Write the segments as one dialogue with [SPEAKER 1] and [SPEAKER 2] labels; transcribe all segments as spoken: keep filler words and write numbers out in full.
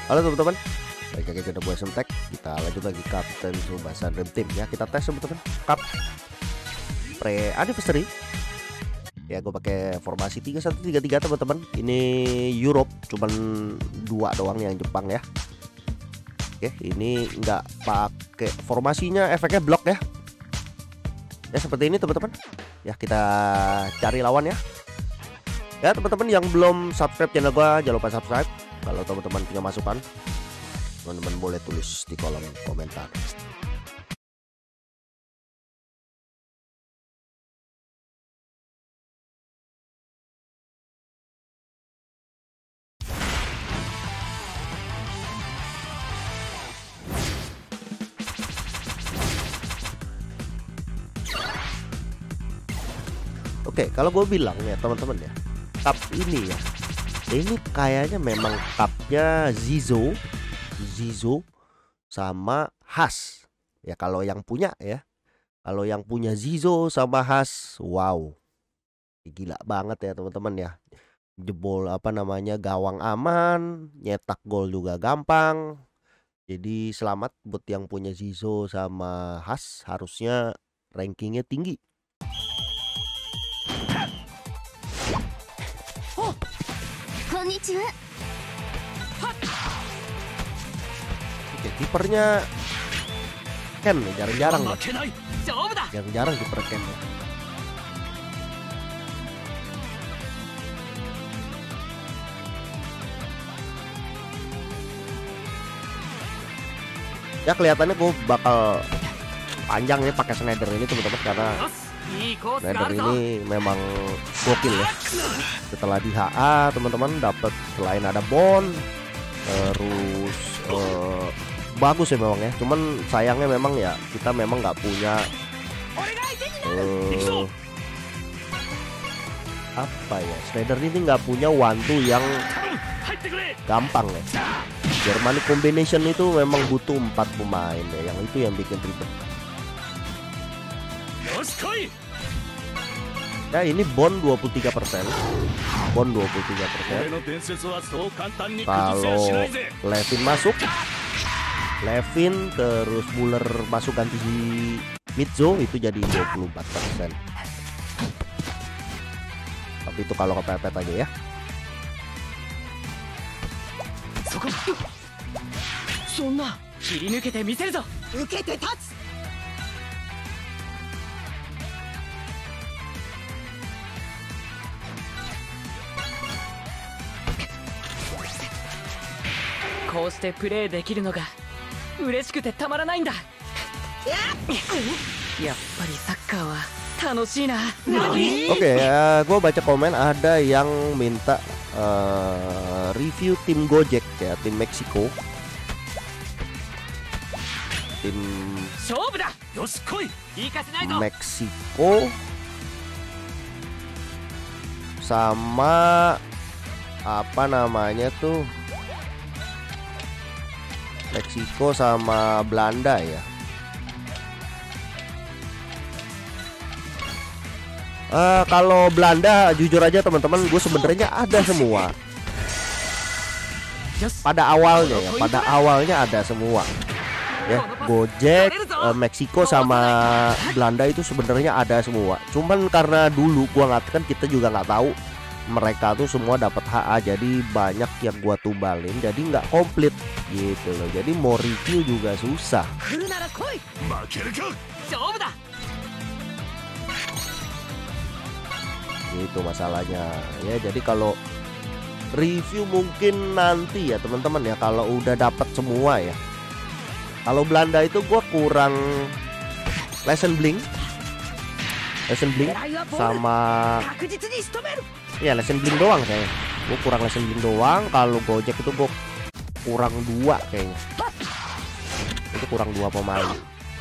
[SPEAKER 1] Halo teman-teman, balik lagi ke The Boys Tech. Kita lanjut lagi Captain Tsubasa Dream Team ya. Kita tes teman-teman. Cup pre anniversary. Ya gue pakai formasi tiga satu tiga tiga teman-teman. Ini Europe, cuman dua doang yang Jepang ya. Oke, ini nggak pakai formasinya, efeknya blok ya. Ya seperti ini teman-teman. Ya kita cari lawan ya. Ya teman-teman yang belum subscribe channel gua, jangan lupa subscribe. Kalau teman-teman punya masukan, teman-teman boleh tulis di kolom komentar. Oke, kalau gue bilang ya teman-teman ya, cup ini ya, ini kayaknya memang cupnya Zizo, Zizo sama Has. Ya kalau yang punya ya, kalau yang punya Zizo sama Has, wow, gila banget ya teman-teman ya. Jebol apa namanya gawang aman, nyetak gol juga gampang. Jadi selamat buat yang punya Zizo sama Has, harusnya rankingnya tinggi. Oke, kipernya Ken nih, jarang-jarang nih. Jarang-jarang kiper Ken ya. Ya kelihatannya gue bakal panjang nih pakai Schneider ini teman-teman, karena Schneider ini memang gokil ya. Setelah di H A teman-teman dapat selain ada bond, terus uh, bagus ya memang ya. Cuman sayangnya memang ya kita memang nggak punya uh, apa ya, Schneider ini nggak punya one two yang gampang ya. Germanic combination itu memang butuh empat pemain ya, yang itu yang bikin ribet. Ya ini bond dua puluh tiga persen, bond dua puluh tiga persen. Kalau Levin masuk, Levin terus Muller masuk ganti si Mitzo, itu jadi dua puluh empat persen. Tapi itu kalau kepepet aja ya.
[SPEAKER 2] Oke,
[SPEAKER 1] ya, gue baca komen ada yang minta uh, review tim Gojek ya, tim Meksiko, tim Meksiko sama apa namanya tuh, Meksiko sama Belanda ya. Uh, kalau Belanda jujur aja teman-teman, gue sebenarnya ada semua pada awalnya ya, pada awalnya ada semua ya. Gojek, uh, Meksiko sama Belanda itu sebenarnya ada semua. Cuman karena dulu gua nggak, kan kita juga nggak tahu mereka tuh semua dapat H A, jadi banyak yang gua tumbalin, jadi nggak komplit gitu loh. Jadi mau review juga susah. Itu masalahnya ya. Jadi kalau review mungkin nanti ya teman-teman ya, kalau udah dapat semua ya. Kalau Belanda itu gua kurang lesson blink, lesson blink sama ya lesson blink doang saya. Gue kurang lesson blink doang. Kalau Gojek itu gue kurang dua kayaknya. Itu kurang dua pemain.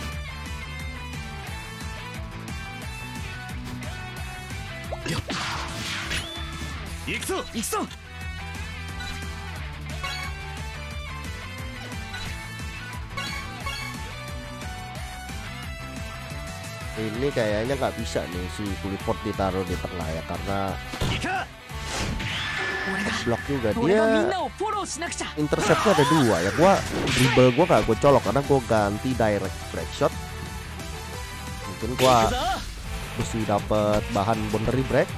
[SPEAKER 1] Ini kayaknya nggak bisa nih si Clifford ditaruh di tengah ya, karena Block juga dia. Interceptnya ada dua ya. Gua dribble gua gak gue colok karena gua ganti direct break shot. Mungkin gua mesti dapat bahan boundary break.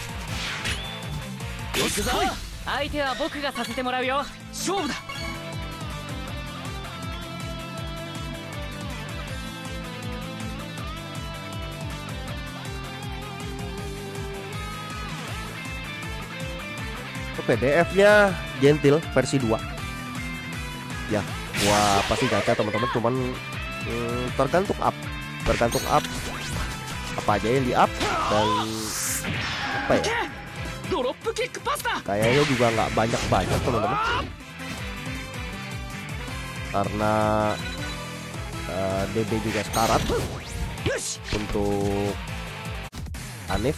[SPEAKER 1] P D F-nya Gentil versi dua. Ya, gua pasti gacha teman-teman, cuman hmm, tergantung up, tergantung up apa aja yang di up dan apa ya? Kayaknya juga nggak banyak-banyak teman-teman, karena uh, D B juga sekarat untuk Anif.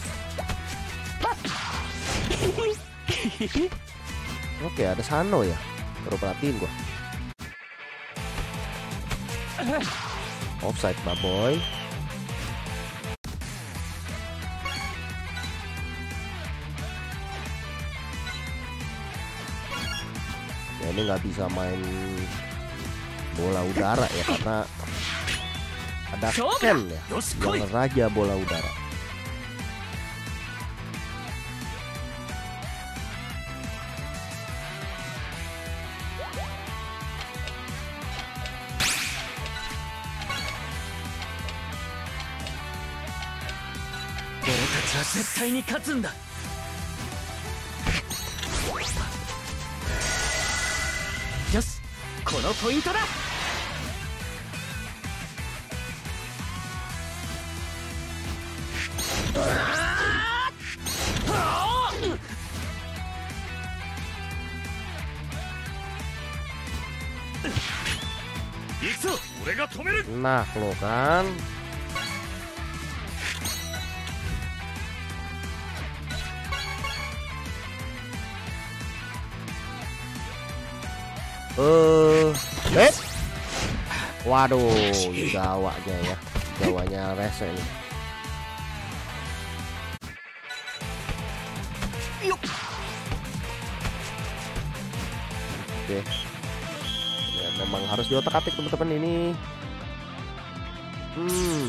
[SPEAKER 1] Oke, ada Sano ya, baru perhatiin gua. Offside baboy. Ya ini nggak bisa main bola udara ya karena ada Ken ya, yang raja bola udara. Nah, lo kan. Eh, eh. Waduh, gawanya ya. Gawanya rese nih. Oke. Ya, memang harus diotak-atik teman-teman ini. Hmm.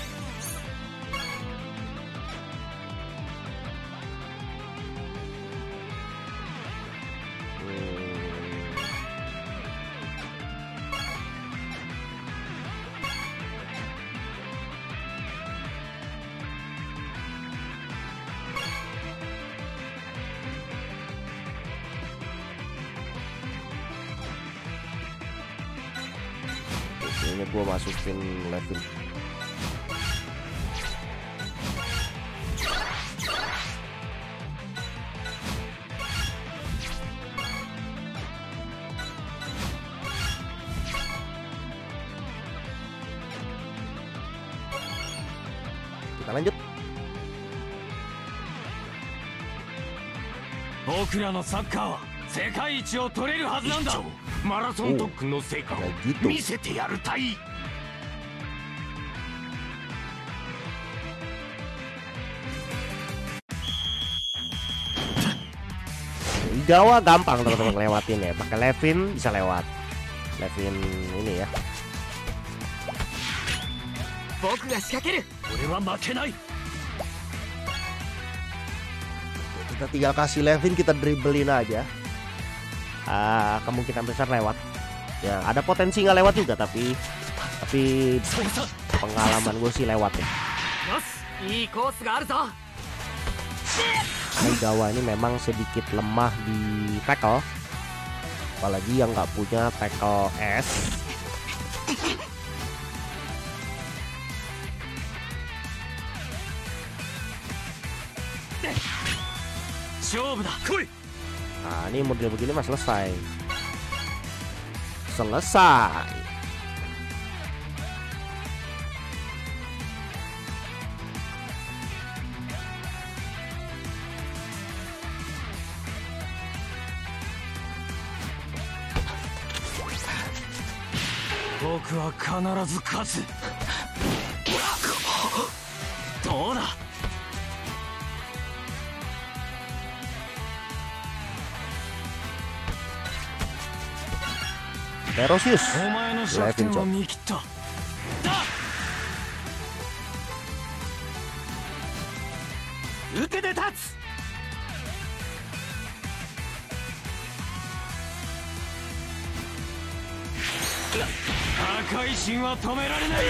[SPEAKER 1] Ini gue masukin Levin. Kita lanjut.
[SPEAKER 2] 僕らのサッカーは世界一を取れるはずなんだ。マラソン特訓の成果を見せてやるたい。
[SPEAKER 1] Jawa gampang teman-teman lewatin ya, pakai Levin bisa lewat. Levin ini ya. Kita tinggal kasih Levin, kita dribblein aja. Uh, kemungkinan besar lewat. Ya ada potensi nggak lewat juga, tapi tapi pengalaman gue sih lewat ya. Jawa ini memang sedikit lemah di tackle, apalagi yang nggak punya tackle S. Nah ini model begini mas selesai. Selesai.
[SPEAKER 2] Boku wa kanarazu katsu. Dou da?
[SPEAKER 1] Ferocious
[SPEAKER 2] お前の弱点を見切った。だ 受けて立つ。赤い神は止められない。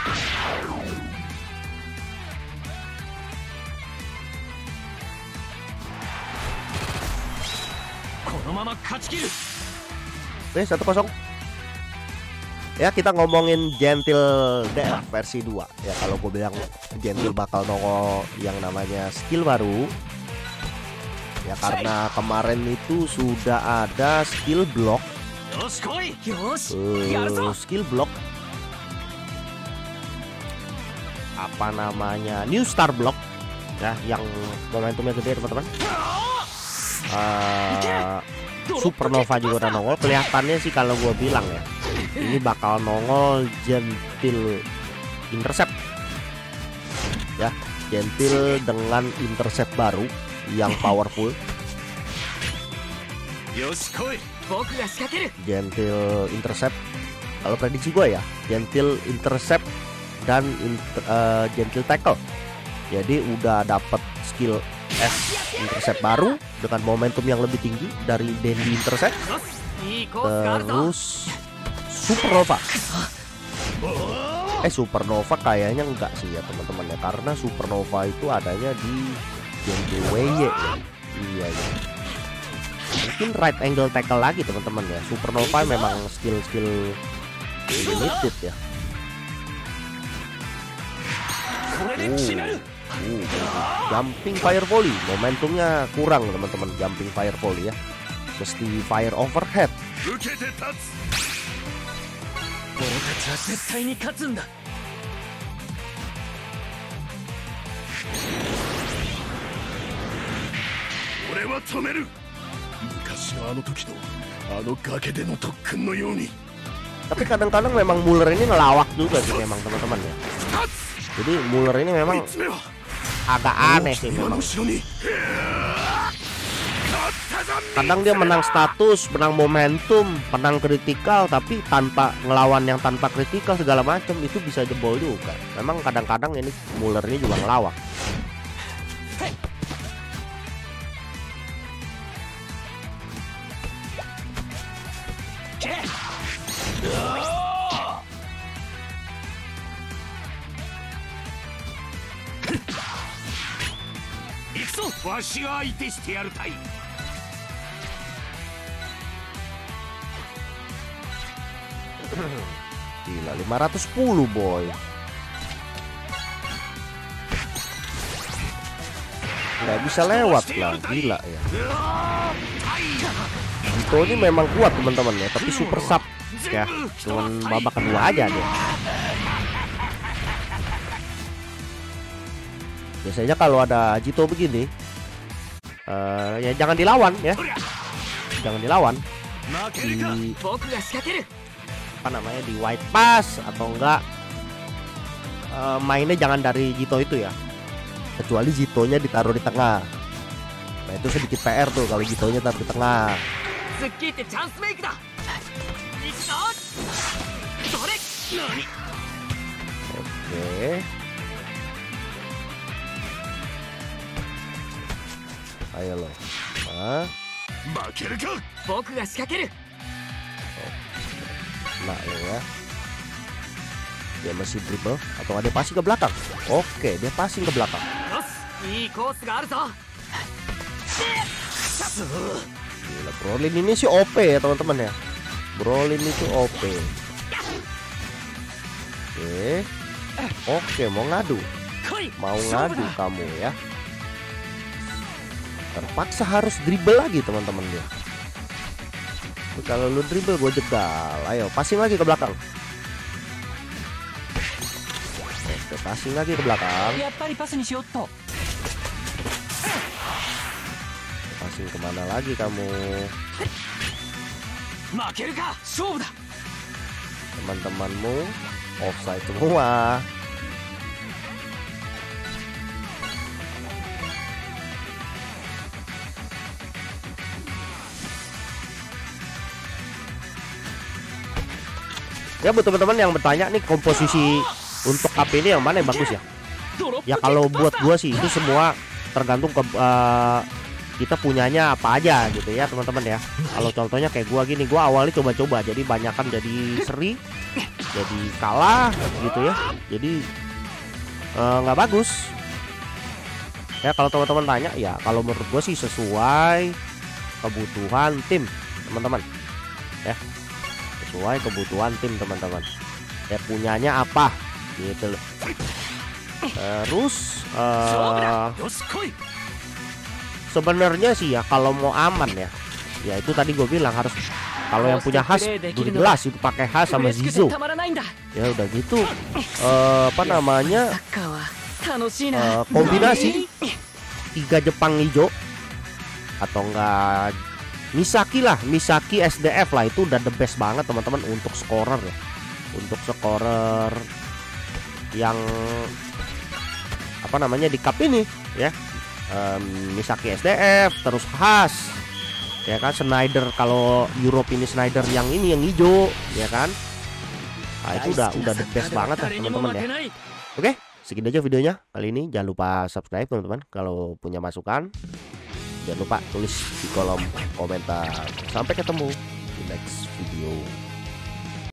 [SPEAKER 2] このまま勝ち切る。
[SPEAKER 1] Oke, satu kosong. Ya, kita ngomongin Gentil D F versi dua. Ya, kalau gue bilang Gentil bakal nongol yang namanya skill baru. Ya, karena kemarin itu sudah ada skill block. Uh, skill block. Apa namanya? New Star Block. Ya, yang momentumnya gede, teman-teman. Uh, Supernova juga udah nongol. Kelihatannya sih kalau gue bilang ya, ini bakal nongol Gentil Intercept. Ya, Gentil dengan Intercept baru yang powerful. Gentil Intercept. Kalau prediksi gue ya, Gentil Intercept dan inter, uh, Gentil Tackle. Jadi udah dapat skill S Intercept baru dengan momentum yang lebih tinggi dari Dandy Intercept. Terus Supernova. Eh Supernova kayaknya enggak sih ya teman-teman ya, karena Supernova itu adanya di Gentil W Y ya. Iya ya. Mungkin right angle tackle lagi teman-teman ya. Supernova memang skill-skill limited ya. Uh, uh, jumping fire volley, momentumnya kurang teman-teman. Jumping fire volley ya, mesti fire overhead. Tapi kadang-kadang memang Muller ini ngelawak juga sih memang teman-teman ya. Jadi Muller ini memang agak aneh sih memang. Kadang dia menang status, menang momentum, menang kritikal, tapi tanpa ngelawan yang tanpa kritikal segala macam itu bisa jebol juga. Memang kadang-kadang ini Muller ini juga ngelawak. Gila, lima ratus sepuluh boy. Nggak bisa lewat lah, gila ya. Itu ini memang kuat teman-teman ya, tapi super sub ya, cuman babak kedua aja dia. Biasanya kalau ada Jito begini, uh, ya jangan dilawan ya, jangan dilawan. Di apa namanya, di white pass atau enggak, uh, mainnya jangan dari Jito itu ya, kecuali Jitonya ditaruh di tengah. Nah itu sedikit P R tuh kalau Jitonya taruh di tengah. Oke. Ayo lo. Hah? Nah ya. Dia masih dribble atau ada passing ke belakang? Oke, dia passing ke belakang. Gila, Brolin ini sih O P ya teman-teman ya. Brolin itu O P. Oke. Oke, mau ngadu. Mau ngadu kamu ya. Terpaksa harus dribble lagi teman-teman dia. Kalau lu dribble gue jegal. Ayo passing lagi ke belakang. Oke, passing lagi ke belakang. Passing kemana lagi kamu? Teman-temanmu offside semua. Ya buat teman-teman yang bertanya nih, komposisi untuk cup ini yang mana yang bagus ya? Ya kalau buat gua sih itu semua tergantung ke uh, kita punyanya apa aja gitu ya teman-teman ya. Kalau contohnya kayak gua gini, gua awalnya coba-coba jadi banyakan jadi seri, jadi kalah gitu ya. Jadi nggak uh, bagus. Ya kalau teman-teman tanya ya, kalau menurut gua sih sesuai kebutuhan tim teman-teman ya, sesuai kebutuhan tim teman-teman ya, punyanya apa gitu loh. Terus uh, sebenarnya sih ya kalau mau aman ya, ya itu tadi gue bilang harus, kalau yang punya khas udah jelas itu pakai khas sama Zizo ya udah gitu. Uh, apa namanya uh, kombinasi tiga Jepang hijau atau enggak Misaki lah, Misaki S D F lah, itu udah the best banget teman-teman untuk scorer ya, untuk scorer yang apa namanya di cup ini ya. um, Misaki S D F terus khas ya kan, Snyder kalau Europe ini Snyder yang ini yang hijau ya kan. Nah itu udah udah the best banget lah teman-teman ya. Oke, segini aja videonya kali ini. Jangan lupa subscribe teman-teman. Kalau punya masukan jangan lupa tulis di kolom komentar. Sampai ketemu di next video.